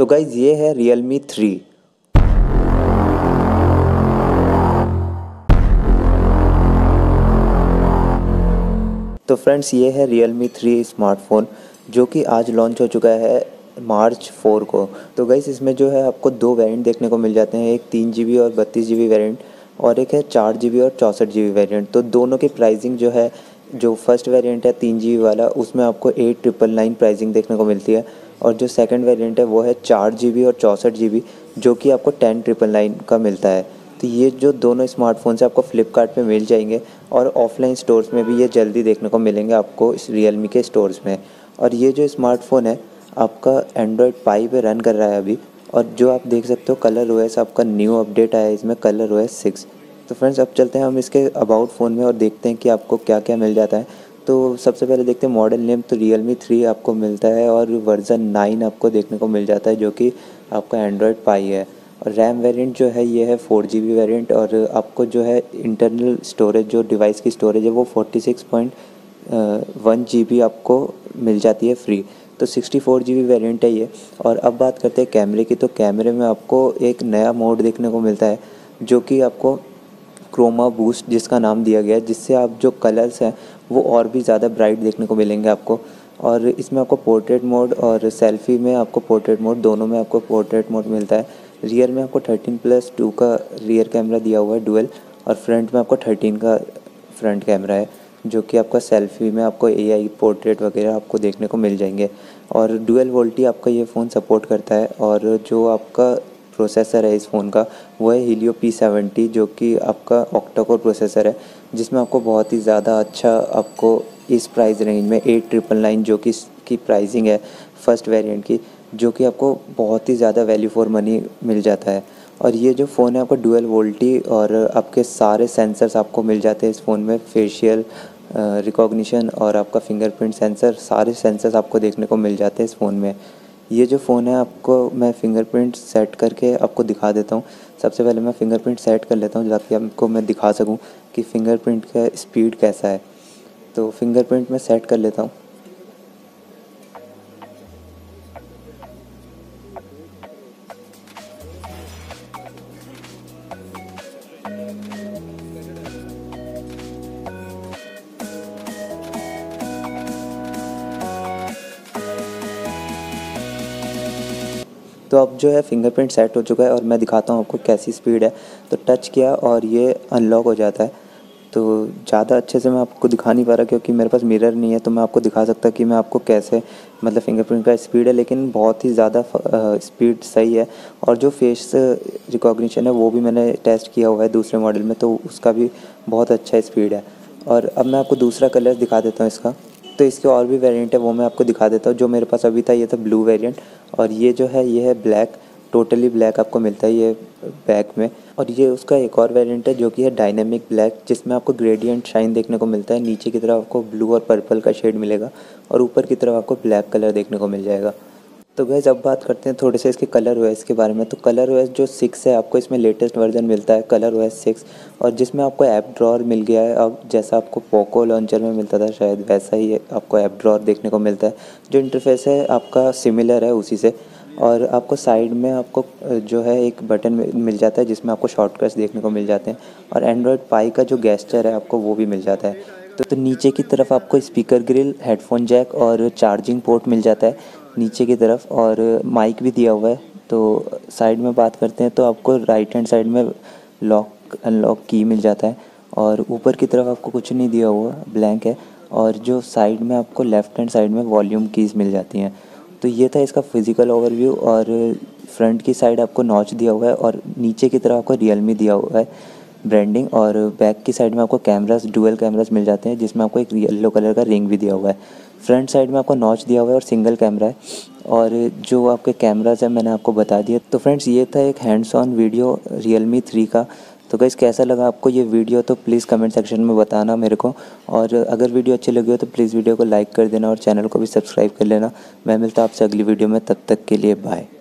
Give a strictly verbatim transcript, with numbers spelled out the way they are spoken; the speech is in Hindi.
तो गाइज़ ये है रियलमी थ्री। तो फ्रेंड्स ये है रियलमी थ्री स्मार्टफ़ोन जो कि आज लॉन्च हो चुका है मार्च फोर को। तो गाइस इसमें जो है आपको दो वेरिएंट देखने को मिल जाते हैं, एक तीन जी बी और बत्तीस जी बी वेरिएंट और एक है चार जी बी और चौंसठ जी बी वेरिएंट। तो दोनों की प्राइसिंग जो है, जो फर्स्ट वेरिएंट है तीन जी बी वाला उसमें आपको एट ट्रिपल नाइन प्राइसिंग देखने को मिलती है और जो सेकंड वेरिएंट है वो है चार जी बी और चौंसठ जी बी जो कि आपको टेन ट्रिपल नाइन का मिलता है। तो ये जो दोनों स्मार्टफोन्स आपको फ्लिपकार्ट पे मिल जाएंगे और ऑफलाइन स्टोर्स में भी ये जल्दी देखने को मिलेंगे आपको इस रियलमी के स्टोर्स में। और ये जो स्मार्टफ़ोन है आपका एंड्रॉयड पाई पे रन कर रहा है अभी, और जो आप देख सकते हो कलर ओएस आपका न्यू अपडेट आया है इसमें, कलर ओएस सिक्स। तो फ्रेंड्स अब चलते हैं हम इसके अबाउट फ़ोन में और देखते हैं कि आपको क्या क्या मिल जाता है। तो सबसे पहले देखते हैं मॉडल नेम, तो रियलमी थ्री आपको मिलता है और वर्ज़न नाइन आपको देखने को मिल जाता है जो कि आपका एंड्रॉयड पाई है। और रैम वेरिएंट जो है ये है फोर जी बी वेरिएंट और आपको जो है इंटरनल स्टोरेज जो डिवाइस की स्टोरेज है वो forty six point one G B आपको मिल जाती है फ्री। तो sixty four G B variant है ये। और अब बात करते हैं कैमरे की, तो कैमरे में आपको एक नया मोड देखने को मिलता है जो कि आपको क्रोमा बूस्ट जिसका नाम दिया गया है, जिससे आप जो कलर्स हैं वो और भी ज़्यादा ब्राइट देखने को मिलेंगे आपको। और इसमें आपको पोर्ट्रेट मोड और सेल्फ़ी में आपको पोर्ट्रेट मोड, दोनों में आपको पोर्ट्रेट मोड मिलता है। रियर में आपको थर्टीन प्लस टू का रियर कैमरा दिया हुआ है डुअल, और फ्रंट में आपको थर्टीन का फ्रंट कैमरा है जो कि आपका सेल्फ़ी में आपको एआई पोर्ट्रेट वगैरह आपको देखने को मिल जाएंगे। और डुअल वोल्टी आपका ये फ़ोन सपोर्ट करता है। और जो आपका प्रोसेसर है इस फ़ोन का वो है हीलियो पी सेवेंटी जो कि आपका ऑक्टा कोर प्रोसेसर है, जिसमें आपको बहुत ही ज़्यादा अच्छा आपको इस प्राइस रेंज में एट ट्रिपल नाइन जो कि इसकी प्राइसिंग है फर्स्ट वेरिएंट की, जो कि आपको बहुत ही ज़्यादा वैल्यू फॉर मनी मिल जाता है। और ये जो फ़ोन है आपको डुअल वोल्टी और आपके सारे सेंसर्स आपको मिल जाते हैं इस फ़ोन में, फेशियल रिकॉग्निशन और आपका फिंगरप्रिंट सेंसर, सारे सेंसर्स आपको देखने को मिल जाते हैं इस फ़ोन में। ये जो फ़ोन है आपको मैं फ़िंगरप्रिंट सेट करके आपको दिखा देता हूँ। सबसे पहले मैं फ़िंगरप्रिंट सेट कर लेता हूँ ताकि आपको मैं दिखा सकूँ कि फ़िंगरप्रिंट का स्पीड कैसा है। तो फिंगरप्रिंट मैं सेट कर लेता हूँ। तो अब जो है फिंगरप्रिंट सेट हो चुका है और मैं दिखाता हूँ आपको कैसी स्पीड है। तो टच किया और ये अनलॉक हो जाता है। तो ज़्यादा अच्छे से मैं आपको दिखा नहीं पा रहा क्योंकि मेरे पास मिरर नहीं है, तो मैं आपको दिखा सकता कि मैं आपको कैसे मतलब फिंगरप्रिंट का स्पीड है, लेकिन बहुत ही ज़्यादा स्पीड सही है। और जो फेस रिकॉग्निशन है वो भी मैंने टेस्ट किया हुआ है दूसरे मॉडल में, तो उसका भी बहुत अच्छा स्पीड है। और अब मैं आपको दूसरा कलर दिखा देता हूँ इसका। तो इसके और भी वेरिएंट है वो मैं आपको दिखा देता हूँ। जो मेरे पास अभी था ये था ब्लू वेरिएंट, और ये जो है ये है ब्लैक, टोटली ब्लैक आपको मिलता है ये बैक में। और ये उसका एक और वेरिएंट है जो कि है डायनेमिक ब्लैक, जिसमें आपको ग्रेडियंट शाइन देखने को मिलता है। नीचे की तरफ आपको ब्लू और पर्पल का शेड मिलेगा और ऊपर की तरफ आपको ब्लैक कलर देखने को मिल जाएगा। तो गाइस अब बात करते हैं थोड़े से इसके कलर ओएस के बारे में। तो कलर ओएस जो सिक्स है आपको इसमें लेटेस्ट वर्जन मिलता है कलर ओएस सिक्स, और जिसमें आपको ऐप ड्रॉअर मिल गया है। अब जैसा आपको पोको लॉन्चर में मिलता था शायद वैसा ही आपको ऐप ड्रॉअर देखने को मिलता है। जो इंटरफेस है आपका सिमिलर है उसी से। और आपको साइड में आपको जो है एक बटन मिल जाता है जिसमें आपको शॉर्टकट्स देखने को मिल जाते हैं। और एंड्रॉयड पाई का जो गेस्चर है आपको वो भी मिल जाता है। तो, तो नीचे की तरफ आपको स्पीकर ग्रिल, हेडफोन जैक और चार्जिंग पोर्ट मिल जाता है नीचे की तरफ, और माइक भी दिया हुआ है। तो साइड में बात करते हैं तो आपको राइट हैंड साइड में लॉक अनलॉक की मिल जाता है, और ऊपर की तरफ आपको कुछ नहीं दिया हुआ, ब्लैंक है। और जो साइड में आपको लेफ़्ट हैंड साइड में वॉल्यूम कीज़ मिल जाती हैं। तो ये था इसका फिज़िकल ओवरव्यू। और फ्रंट की साइड आपको नॉच दिया हुआ है और नीचे की तरफ आपको रियलमी दिया हुआ है ब्रांडिंग। और बैक की साइड में आपको कैमरास, डुअल कैमरास मिल जाते हैं जिसमें आपको एक येलो कलर का रिंग भी दिया हुआ है। फ्रंट साइड में आपको नॉच दिया हुआ है और सिंगल कैमरा है। और जो आपके कैमरास हैं मैंने आपको बता दिया। तो फ्रेंड्स ये था एक hands on video Realme three का। तो गाइस कैसा लगा आपको ये वीडियो, तो प्लीज़ कमेंट सेक्शन में बताना मेरे को। और अगर वीडियो अच्छी लगी हो तो प्लीज़ वीडियो को लाइक कर देना और चैनल को भी सब्सक्राइब कर लेना। मैं मिलता हूँ आपसे अगली वीडियो में, तब तक के लिए बाय।